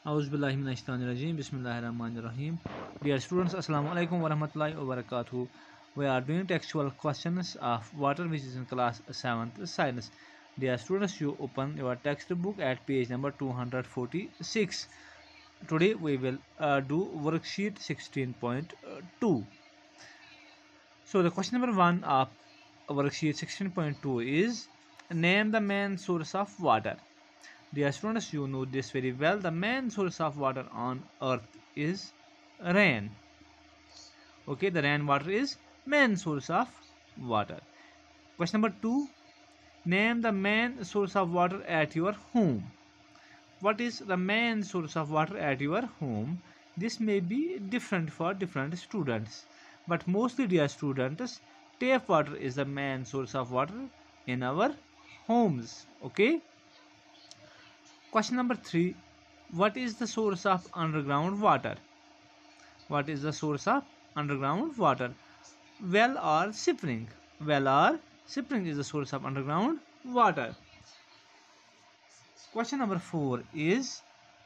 Auzubillahiminash-shaytanir-rajeem. Bismillahir-rahmanir-rahim. Dear students, Assalamu alaikum warahmatullahi wabarakatuh. We are doing textual questions of water, which is in class 7th science. Dear students, you open your textbook at page number 246. Today we will do worksheet 16.2. So the question number 1 of worksheet 16.2 is name the main source of water. Dear students, you know this very well. The main source of water on earth is rain. Okay, the rainwater is main source of water. Question number 2. Name the main source of water at your home. What is the main source of water at your home? This may be different for different students, but mostly, dear students, tap water is the main source of water in our homes. Okay. Question number 3. What is the source of underground water? What is the source of underground water? Well or spring? Well or spring is the source of underground water. Question number 4 is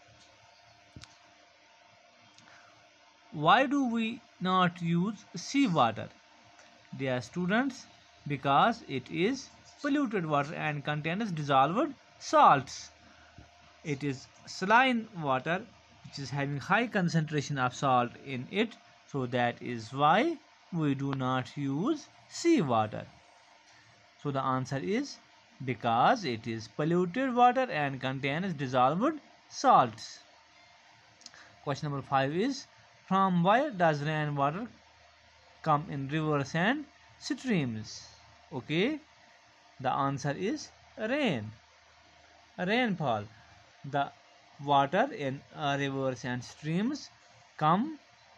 why do we not use seawater? Dear students, because it is polluted water and contains dissolved salts. It is saline water which is having high concentration of salt in it, so that is why we do not use seawater. So the answer is because it is polluted water and contains dissolved salts. Question number 5 is from where does rainwater come in rivers and streams? Okay, the answer is rainfall. The water in rivers and streams come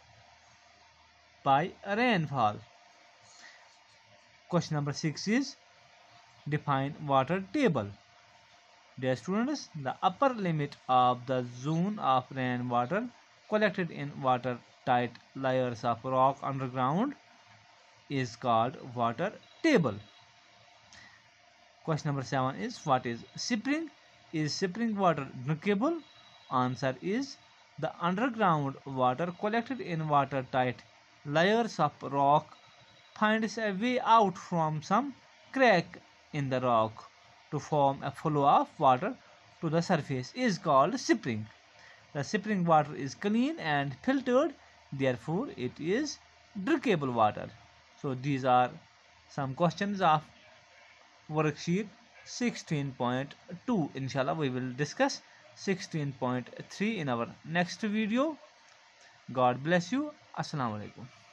by rainfall. Question number 6 is define water table. Dear students, the upper limit of the zone of rainwater collected in watertight layers of rock underground is called water table. Question number 7 is what is spring? Is spring water drinkable? Answer is the underground water collected in watertight layers of rock finds a way out from some crack in the rock to form a flow of water to the surface is called spring. The spring water is clean and filtered, therefore it is drinkable water. So these are some questions of worksheet 16.2. Inshallah, we will discuss 16.3 in our next video. God bless you. Assalamu alaikum.